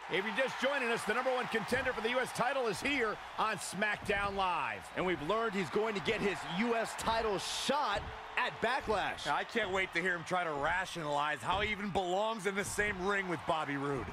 If you're just joining us, the #1 contender for the U.S. title is here on SmackDown Live. And we've learned he's going to get his U.S. title shot at Backlash. I can't wait to hear him try to rationalize how he even belongs in the same ring with Bobby Roode.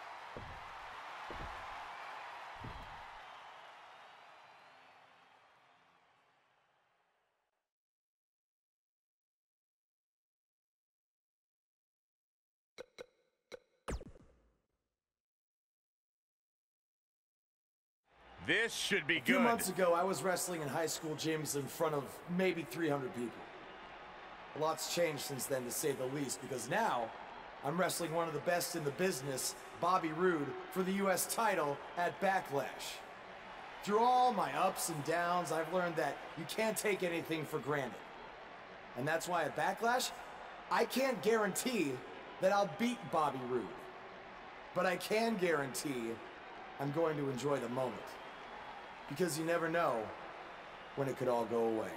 This should be good. A few months ago, I was wrestling in high school gyms in front of maybe 300 people. A lot's changed since then, to say the least, because now I'm wrestling one of the best in the business, Bobby Roode, for the U.S. title at Backlash. Through all my ups and downs, I've learned that you can't take anything for granted. And that's why at Backlash, I can't guarantee that I'll beat Bobby Roode. But I can guarantee I'm going to enjoy the moment. Because you never know when it could all go away.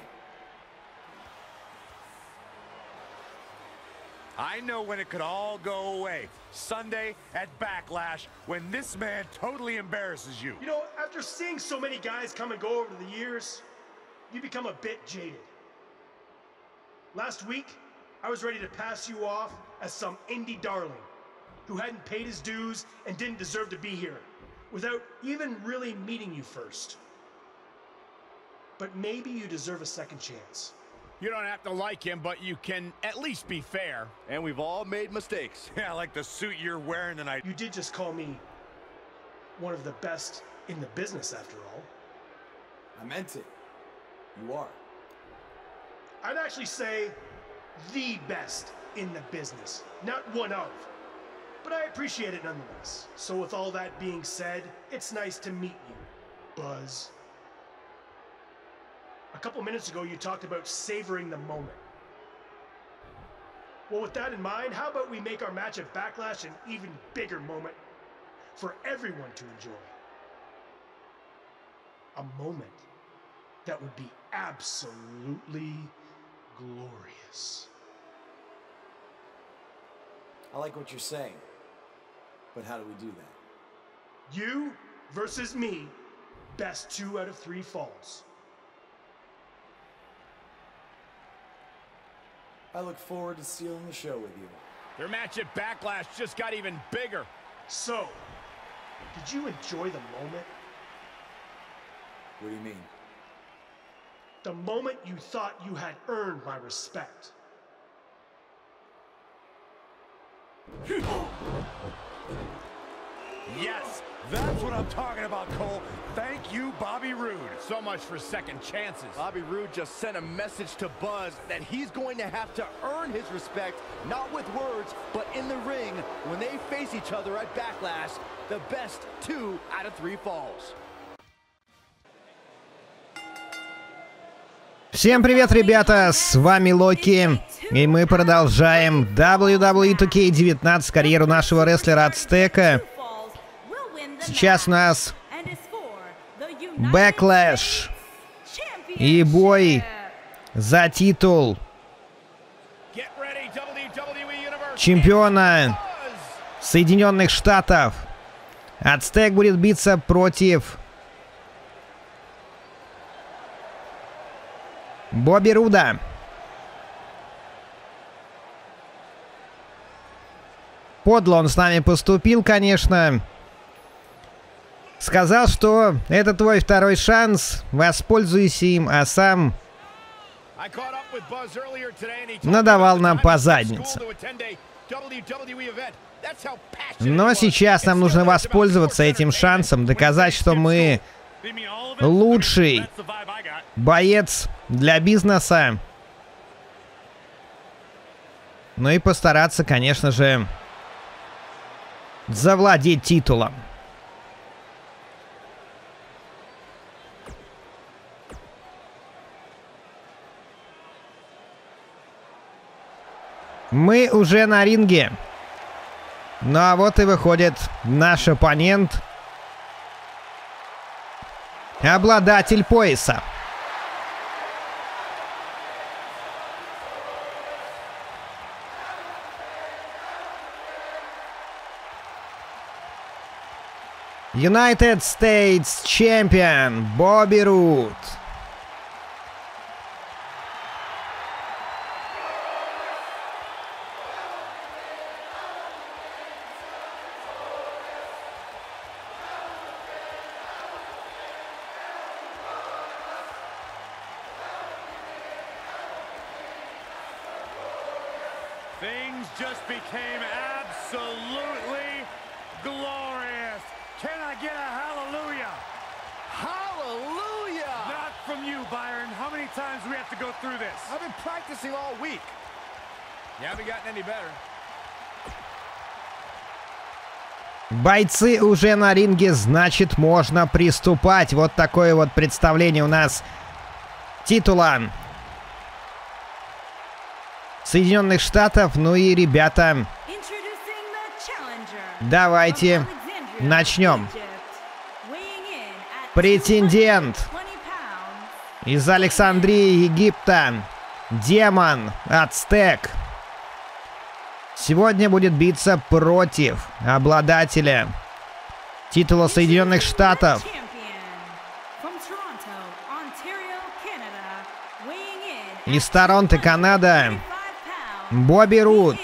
I know when it could all go away. Sunday at Backlash, when this man totally embarrasses you. You know, after seeing so many guys come and go over the years, you become a bit jaded. Last week, I was ready to pass you off as some indie darling who hadn't paid his dues and didn't deserve to be here, without even really meeting you first. But maybe you deserve a second chance. You don't have to like him, but you can at least be fair. And we've all made mistakes. Yeah, like the suit you're wearing tonight. You did just call me one of the best in the business, after all. I meant it. You are. I'd actually say the best in the business, not one of. But I appreciate it nonetheless. So with all that being said, it's nice to meet you, Buzz. A couple minutes ago, you talked about savoring the moment. Well, with that in mind, how about we make our match at Backlash an even bigger moment for everyone to enjoy? A moment that would be absolutely glorious. I like what you're saying. But how do we do that? You versus me, best 2 out of 3 falls. I look forward to stealing the show with you. Their match at Backlash just got even bigger. So, did you enjoy the moment? What do you mean? The moment you thought you had earned my respect. Yes, that's what I'm talking about, Cole. Thank you, Bobby Roode. So much for second chances. Bobby Roode just sent a message to Buzz that he's going to have to earn his respect, not with words, but in the ring when they face each other at Backlash. The best 2 out of 3 falls. Всем привет, ребята, с вами Локи, и мы продолжаем WWE 2K19, карьеру нашего рестлера Ацтека. Сейчас у нас Backlash и бой за титул чемпиона Соединенных Штатов. Ацтек будет биться против Бобби Руда. Подло он с нами поступил, конечно. Сказал, что это твой второй шанс, воспользуйся им, а сам надавал нам по заднице. Но сейчас нам нужно воспользоваться этим шансом, доказать, что мы лучший боец для бизнеса. Ну и постараться, конечно же, завладеть титулом. Мы уже на ринге. Ну а вот и выходит наш оппонент. Обладатель пояса. United States Champion Бобби Рут. Things just became absolutely glorious. Can I get a hallelujah? Hallelujah! Not from you, Byron. How many times do we have to go through this? I've been practicing all week. You haven't gotten any better. Бойцы уже на ринге, значит, можно приступать. Вот такое вот представление у нас титула Соединенных Штатов. Ну и, ребята, давайте начнем. Претендент из Александрии, Египта, Демон Ацтек, сегодня будет биться против обладателя титула Соединенных Штатов из Торонто, Канада, Бобби Рут.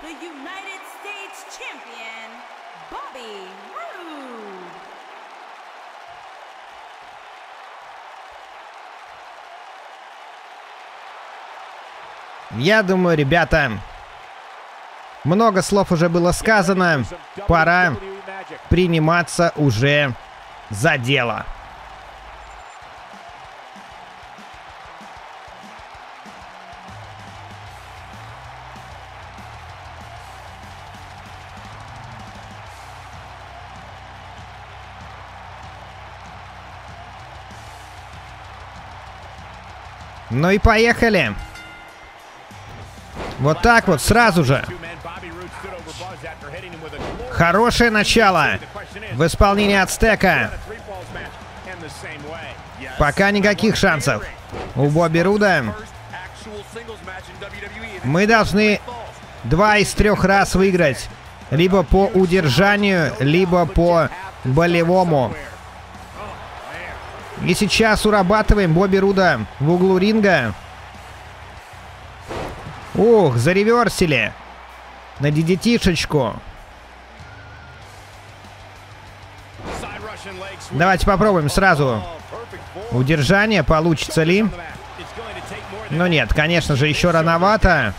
Я думаю, ребята, много слов уже было сказано. Пора приниматься уже за дело. Ну и поехали. Вот так вот, сразу же. Хорошее начало в исполнении Ацтека. Пока никаких шансов у Бобби Руда. Мы должны 2 из 3 раз выиграть. Либо по удержанию, либо по болевому. И сейчас урабатываем Бобби Руда в углу ринга. Ух, зареверсили. На DDT-шечку. Давайте попробуем сразу. Удержание, получится ли? Ну нет, конечно же, еще рановато.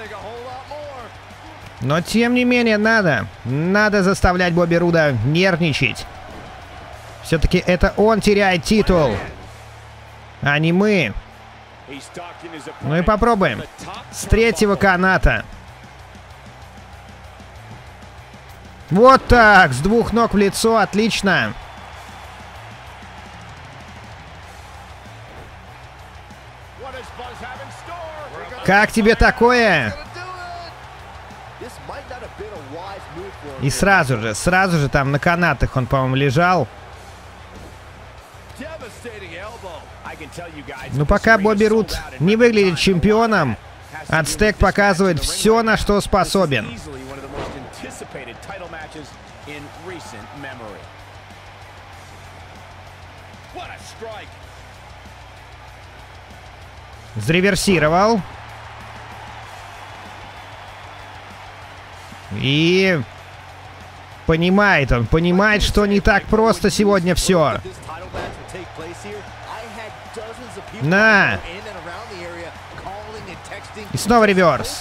Но тем не менее, надо заставлять Бобби Руда нервничать. Все-таки это он теряет титул, а не мы. Ну и попробуем. С 3-го каната. Вот так, с 2 ног в лицо, отлично. Как тебе такое? И сразу же там на канатах он, по-моему, лежал. Ну пока Бобби Рут не выглядит чемпионом, Ацтек показывает все, на что способен. Зареверсировал. И понимает, что не так просто сегодня все. На! И снова реверс.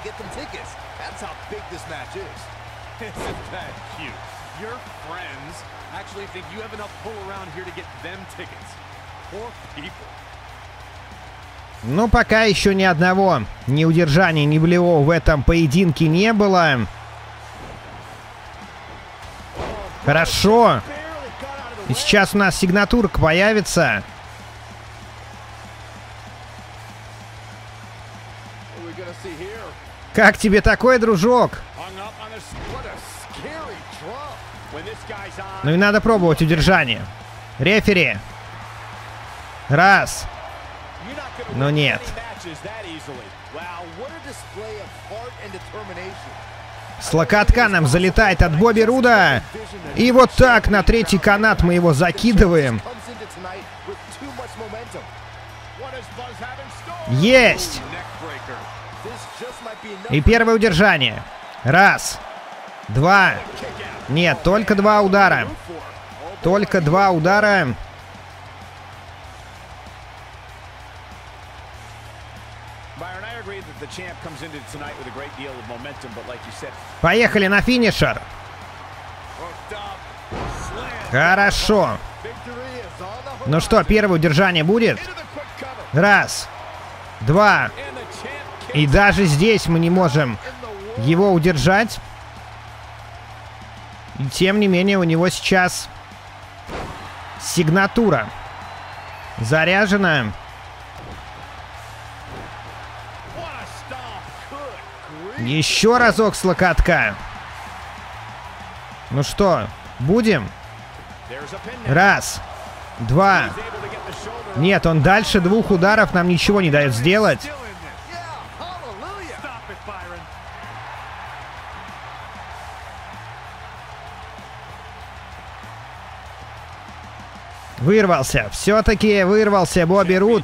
Ну, пока еще ни одного неудержания, ни болевого в этом поединке не было. Хорошо. И сейчас у нас сигнатурка появится. Как тебе такой, дружок? Ну и надо пробовать удержание. Рефери. Раз. Но нет. С локотка нам залетает от Бобби Руда. И вот так на третий канат мы его закидываем. Есть! И первое удержание. Раз. Два. Нет, только два удара. Только два удара. Поехали на финишер. Хорошо. Ну что, первое удержание будет? Раз. Два. И даже здесь мы не можем его удержать. И тем не менее у него сейчас сигнатура заряжена. Еще разок с локотка. Ну что, будем? Раз. Два. Нет, он дальше двух ударов нам ничего не дает сделать. Вырвался. Все-таки вырвался Бобби Руд.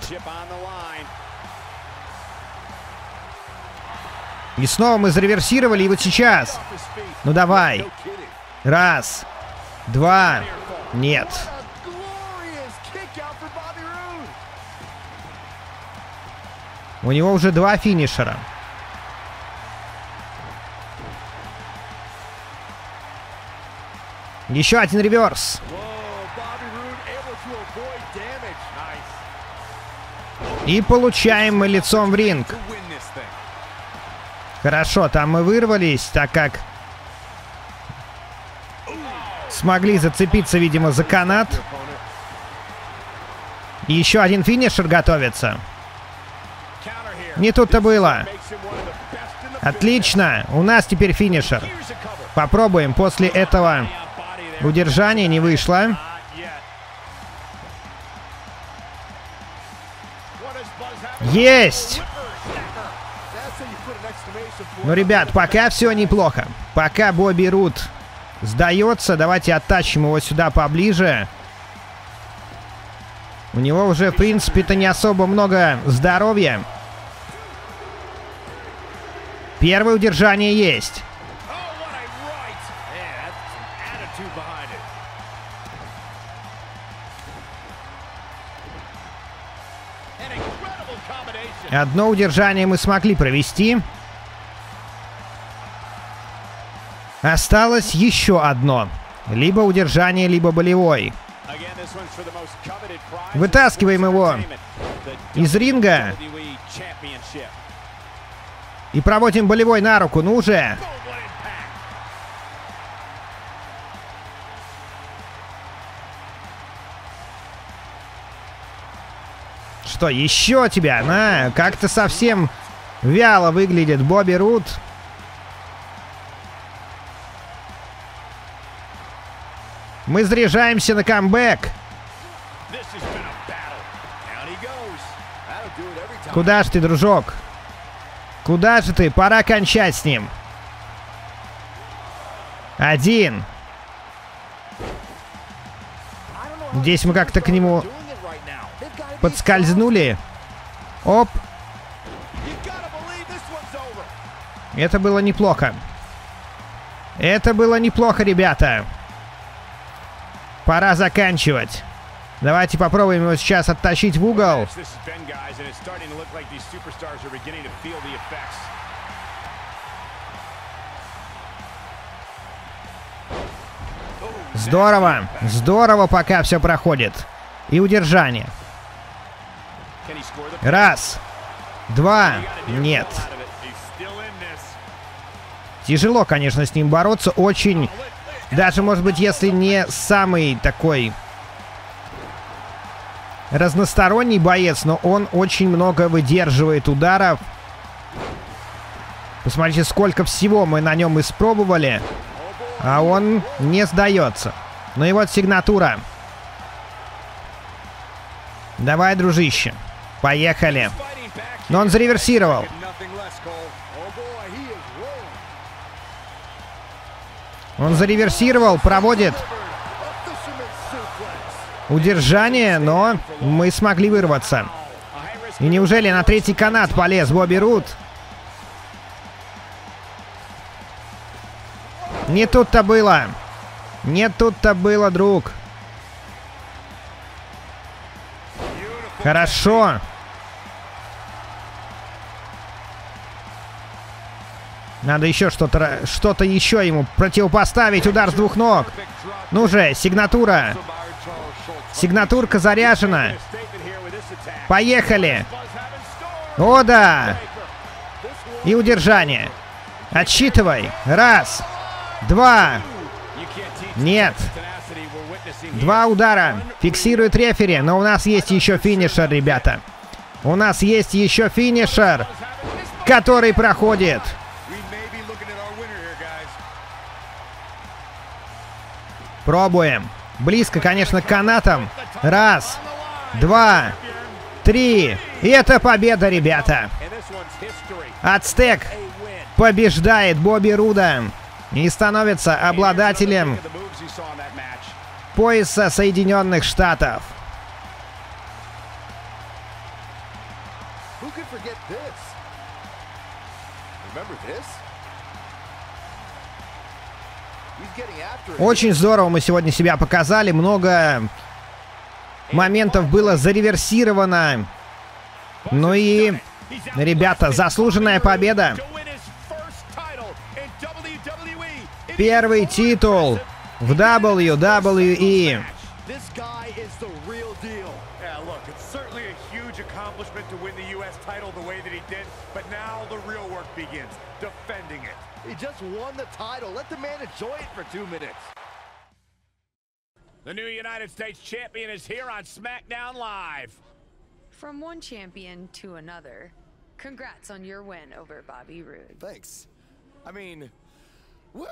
И снова мы зареверсировали, и вот сейчас. Ну давай. Раз. Два. Нет. У него уже два финишера. Еще один реверс. И получаем мы лицом в ринг. Хорошо, там мы вырвались, так как смогли зацепиться, видимо, за канат. И еще один финишер готовится. Не тут-то было. Отлично, у нас теперь финишер. Попробуем после этого удержания, не вышло. Есть! Ну, ребят, пока все неплохо. Пока Бобби Руд сдается. Давайте оттащим его сюда поближе. У него уже, в принципе-то, не особо много здоровья. Первое удержание есть. Одно удержание мы смогли провести. Осталось еще одно. Либо удержание, либо болевой. Вытаскиваем его из ринга. И проводим болевой на руку. Ну уже. Что, еще тебя? На, как-то совсем вяло выглядит Бобби Руд. Мы заряжаемся на камбэк. Куда же ты, дружок? Куда же ты? Пора кончать с ним. Один. Здесь мы как-то к нему подскользнули. Оп. Это было неплохо. Это было неплохо, ребята. Пора заканчивать. Давайте попробуем его сейчас оттащить в угол. Здорово. Здорово пока все проходит. И удержание. Раз. Два. Нет. Тяжело, конечно, с ним бороться. Очень. Даже, может быть, если не самый такой разносторонний боец, но он очень много выдерживает ударов. Посмотрите, сколько всего мы на нем испробовали. А он не сдается. Ну и вот сигнатура. Давай, дружище. Поехали. Но он зареверсировал. Он зареверсировал, проводит удержание, но мы смогли вырваться. И неужели на третий канат полез Бобби Руд? Не тут-то было. Не тут-то было, друг. Хорошо. Надо еще что-то еще ему противопоставить. Удар с двух ног. Ну же, сигнатура. Сигнатурка заряжена. Поехали. О, да. И удержание. Отсчитывай. Раз. Два. Нет. Два удара. Фиксирует рефери. Но у нас есть еще финишер, ребята. У нас есть еще финишер, который проходит. Пробуем. Близко, конечно, к канатам. Раз. Два. Три. И это победа, ребята. Ацтек побеждает Бобби Руда и становится обладателем пояса Соединенных Штатов. Очень здорово мы сегодня себя показали. Много моментов было зареверсировано. Ну и, ребята, заслуженная победа. Первый титул в WWE. He just won the title. Let the man enjoy it for 2 minutes. The new United States champion is here on SmackDown Live. From one champion to another, congrats on your win over Bobby Roode. Thanks. I mean, woo!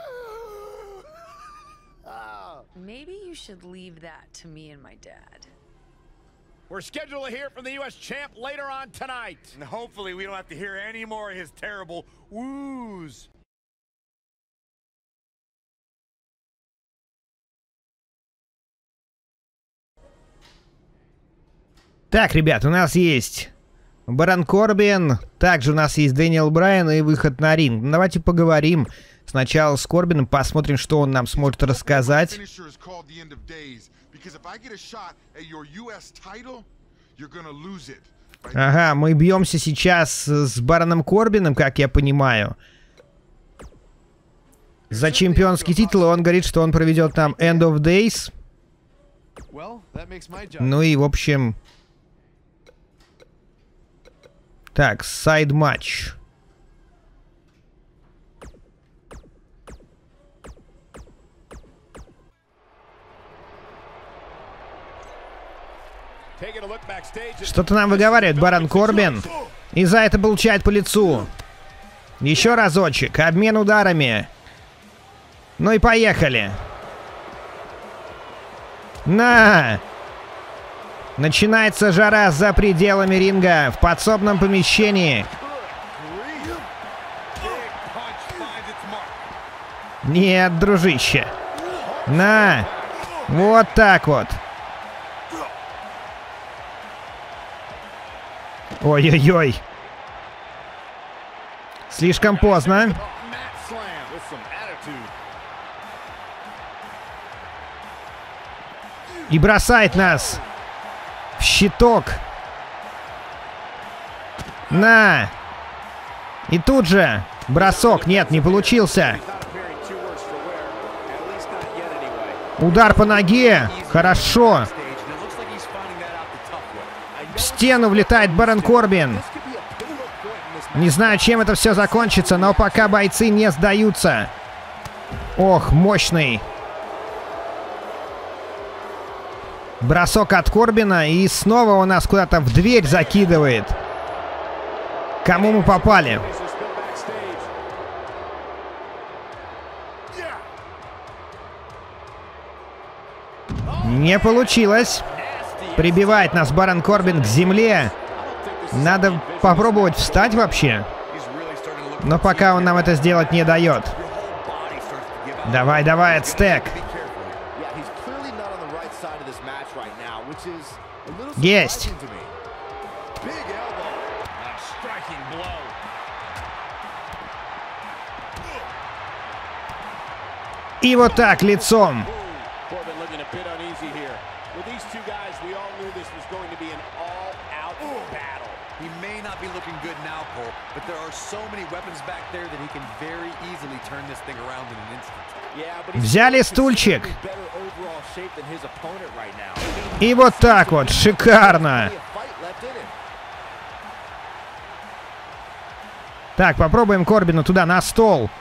Maybe you should leave that to me and my dad. We're scheduled to hear from the U.S. champ later on tonight. And hopefully we don't have to hear any more of his terrible woos. Так, ребят, у нас есть Барон Корбин, также у нас есть Дэниел Брайан и выход на ринг. Давайте поговорим сначала с Корбином, посмотрим, что он нам сможет рассказать. Ага, мы бьемся сейчас с Бароном Корбином, как я понимаю, за чемпионский титул. Он говорит, что он проведет нам End of Days. Ну и, в общем... Так, сайд-матч. Что-то нам выговаривает Барон Корбин. И за это получает по лицу. Еще разочек. Обмен ударами. Ну и поехали. На! Начинается жара за пределами ринга, в подсобном помещении. Нет, дружище. На! Вот так вот. Ой-ой-ой. Слишком поздно. И бросает нас в щиток. На! И тут же бросок. Нет, не получился. Удар по ноге. Хорошо. В стену влетает Барон Корбин. Не знаю, чем это все закончится, но пока бойцы не сдаются. Ох, мощный. Бросок от Корбина, и снова у нас куда-то в дверь закидывает. Кому мы попали? Не получилось. Прибивает нас Барон Корбин к земле. Надо попробовать встать вообще. Но пока он нам это сделать не дает. Давай, давай, Ацтек. Есть. И вот так, лицом. Взяли стульчик. И вот так вот, шикарно. Так, попробуем Корбина туда, на стол.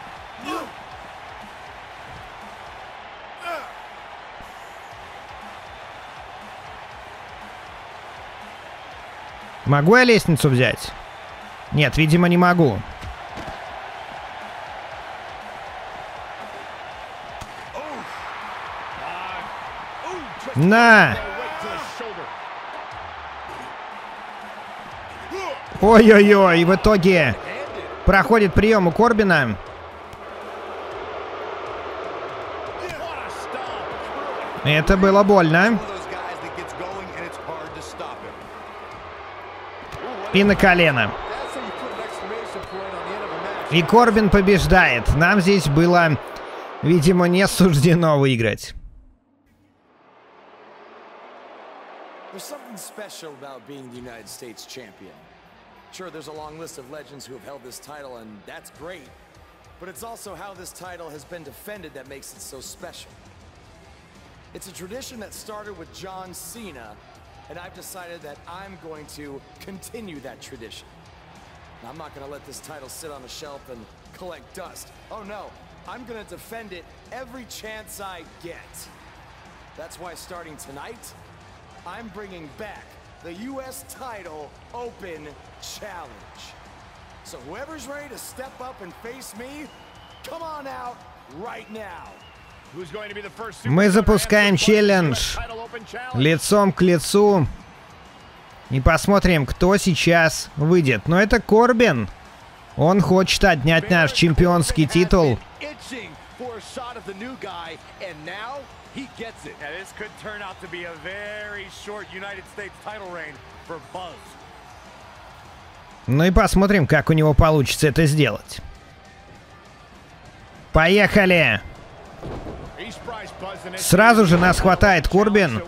Могу я лестницу взять? Нет, видимо, не могу. На! Ой-ой-ой, в итоге проходит прием у Корбина. Это было больно. И на колено. И Корбин побеждает. Нам здесь было, видимо, не суждено выиграть. There's something special about being the United States champion. Sure, there's a long list of legends who have held this title, and that's great. But it's also how this title has been defended that makes it so special. It's a tradition that started with John Cena, and I've decided that I'm going to continue that tradition. Now, I'm not going to let this title sit on a shelf and collect dust. Oh no, I'm going to defend it every chance I get. That's why starting tonight, I'm bringing back the U.S. title Open Challenge. So whoever's ready to step up and face me, come on out right now. Мы запускаем челлендж лицом к лицу. И посмотрим, кто сейчас выйдет. Но это Корбин. Он хочет отнять наш чемпионский титул. Ну и посмотрим, как у него получится это сделать. Поехали! Сразу же нас хватает Корбин.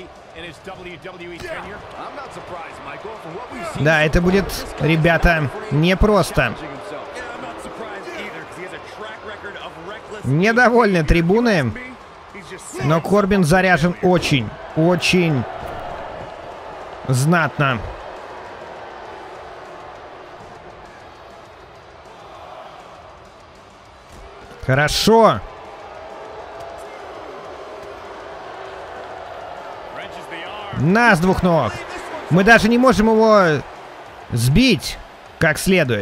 Да, это будет, ребята, непросто. Недовольны трибуны, но Корбин заряжен очень, очень знатно. Хорошо. На, с двух ног. Мы даже не можем его сбить как следует.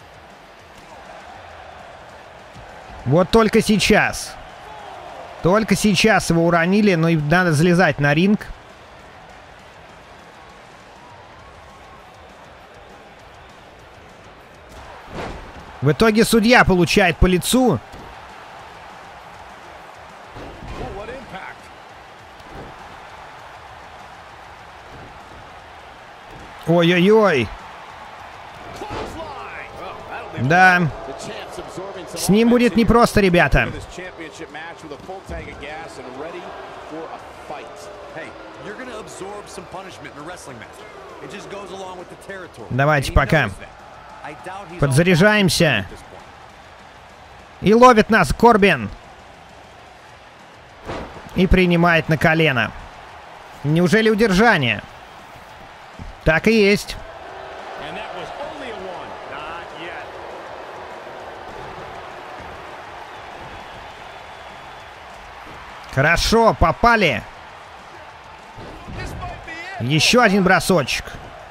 Вот только сейчас. Только сейчас его уронили, но надо залезать на ринг. В итоге судья получает по лицу. Ой-ой-ой. Да. С ним будет непросто, ребята. Давайте пока. Подзаряжаемся. И ловит нас Корбин. И принимает на колено. Неужели удержание? Так и есть. Хорошо, попали. Еще один бросочек.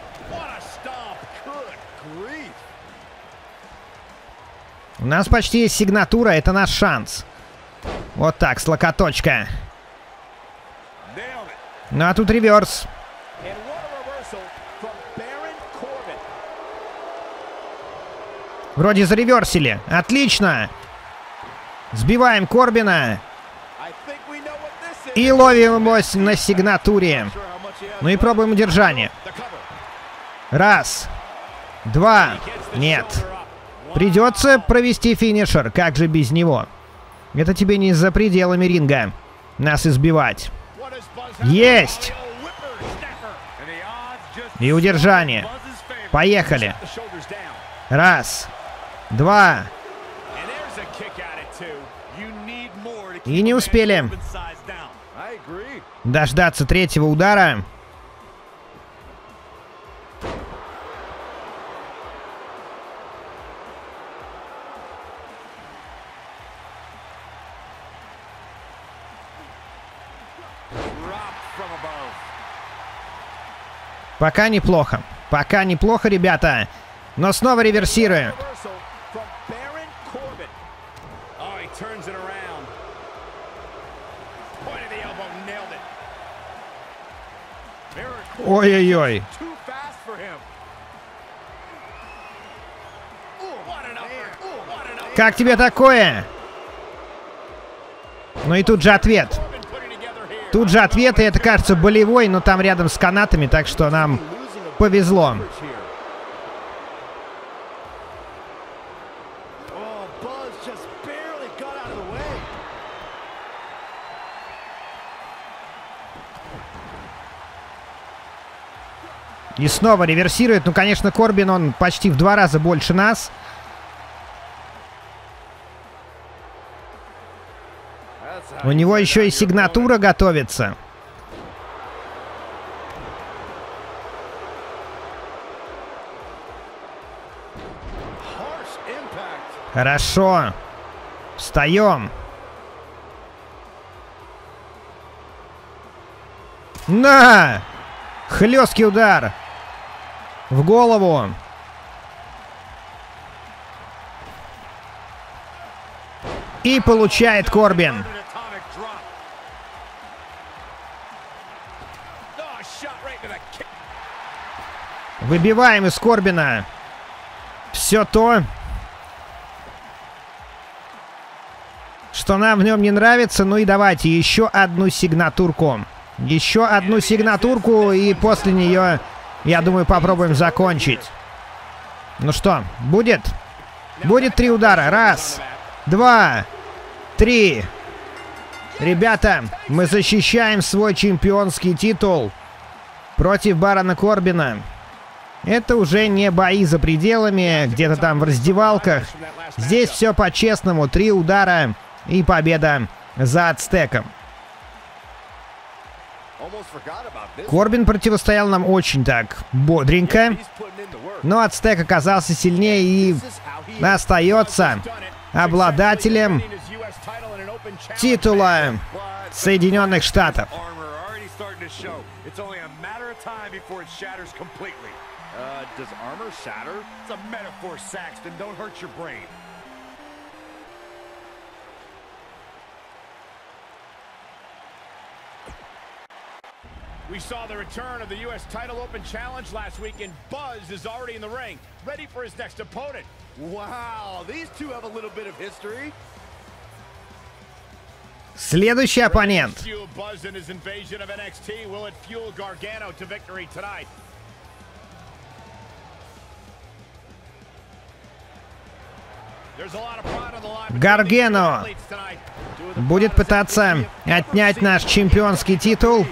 У нас почти есть сигнатура, это наш шанс. Вот так, с локоточка. Ну а тут реверс. Вроде зареверсили. Отлично. Сбиваем Корбина. И ловим его на сигнатуре. Ну и пробуем удержание. Раз. Два. Нет. Придется провести финишер. Как же без него? Это тебе не за пределами ринга нас избивать. Есть! И удержание. Поехали. Раз. Два. И не успели дождаться третьего удара. Пока неплохо. Пока неплохо, ребята. Но снова реверсируем. Ой-ой-ой. Как тебе такое? Ну и тут же ответ. Тут же ответ, и это, кажется, болевой, но там рядом с канатами, так что нам повезло. И снова реверсирует. Ну, конечно, Корбин, он почти в 2 раза больше нас. У него еще и сигнатура готовится. Хорошо. Встаем. На! Хлесткий удар. В голову. И получает Корбин. Выбиваем из Корбина все то, что нам в нем не нравится. Ну и давайте еще одну сигнатурку. Еще одну сигнатурку, и после нее, я думаю, попробуем закончить. Ну что, будет? Будет 3 удара. Раз, два, три. Ребята, мы защищаем свой чемпионский титул против Барона Корбина. Это уже не бои за пределами, где-то там в раздевалках. Здесь все по-честному. 3 удара и победа за Ацтеком. Корбин противостоял нам очень так бодренько. Но Ацтек оказался сильнее и остается обладателем титула Соединенных Штатов. Does armor shatter? It's a metaphor, Saxton. Don't hurt your brain. We saw the return of the U.S. Title Open Challenge last week, and Buzz is already in the ring, ready for his next opponent. Wow, these two have a little bit of history. Следующий оппонент. Buzz and his invasion of NXT. Will it fuel Gargano to victory tonight? Гаргано будет пытаться отнять наш чемпионский титул.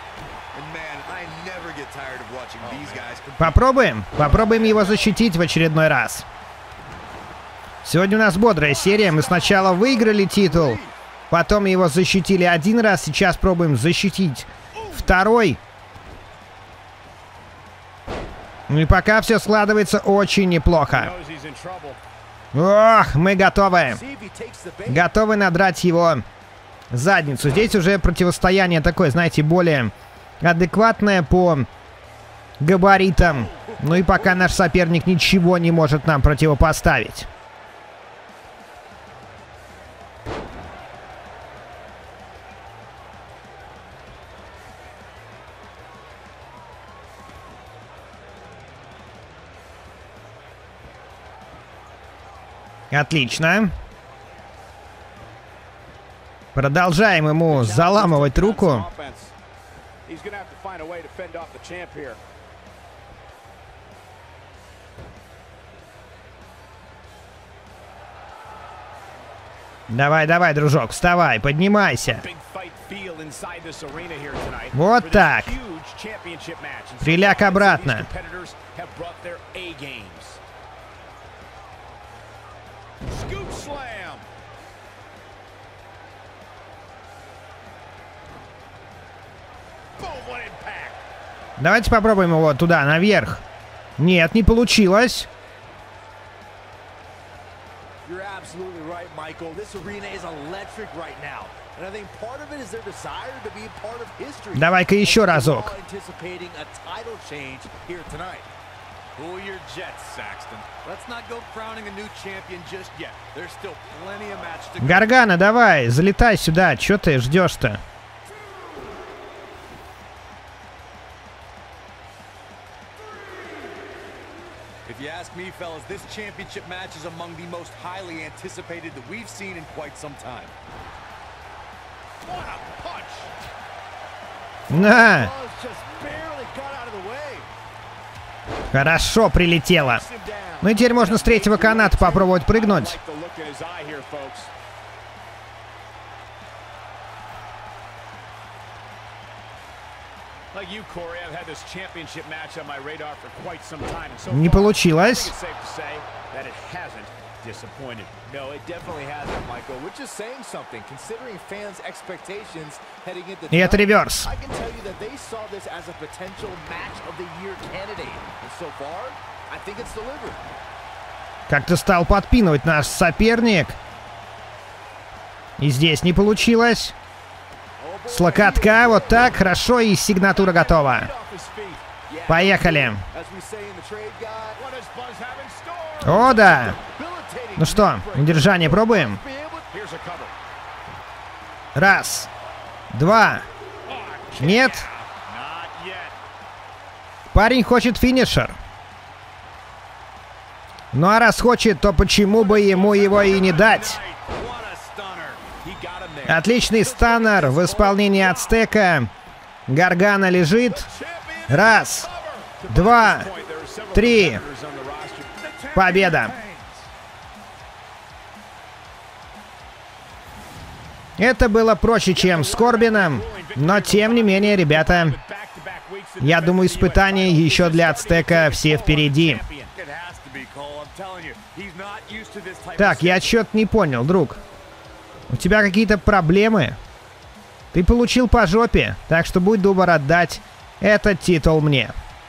Попробуем его защитить в очередной раз. Сегодня у нас бодрая серия. Мы сначала выиграли титул, потом его защитили 1 раз, сейчас пробуем защитить 2. Ну и пока все складывается очень неплохо. Ох, мы готовы. Готовы надрать его задницу. Здесь уже противостояние такое, знаете, более адекватное по габаритам. Ну и пока наш соперник ничего не может нам противопоставить. Отлично. Продолжаем ему заламывать руку. Давай, давай, дружок, вставай, поднимайся. Вот так. Приляг обратно. Давайте попробуем его туда, наверх. Нет, не получилось. Давай-ка еще разок. Гаргана, давай, залетай сюда. Чё ты ждешь-то? If you ask me, fellas, this championship match is among the most highly anticipated that we've seen in quite some time. What a punch! На! Хорошо прилетело. Ну и теперь можно с третьего каната попробовать прыгнуть. Не получилось. И это реверс. Как-то стал подпинывать наш соперник. И здесь не получилось. С локотка, вот так, хорошо, и сигнатура готова. Поехали. О, да. Ну что, удержание пробуем? Раз. Два. Нет. Парень хочет финишер. Ну а раз хочет, то почему бы ему его и не дать? Отличный станнер в исполнении Ацтека. Гаргана лежит. Раз. Два. Три. Победа. Это было проще, чем с Корбином. Но тем не менее, ребята, я думаю, испытания еще для Ацтека все впереди. Так, я что-то не понял, друг. У тебя какие-то проблемы? Ты получил по жопе, так что будь добр отдать этот титул мне.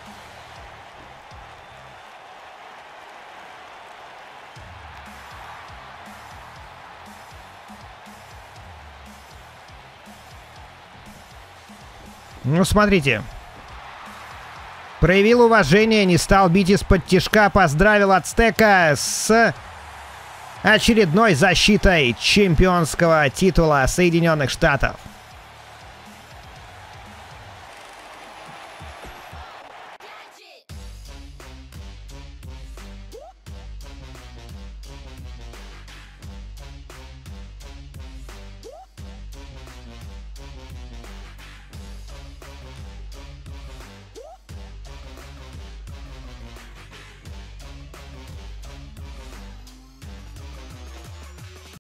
Ну, смотрите. Проявил уважение, не стал бить из-под тишка, поздравил Ацтека с очередной защитой чемпионского титула Соединенных Штатов.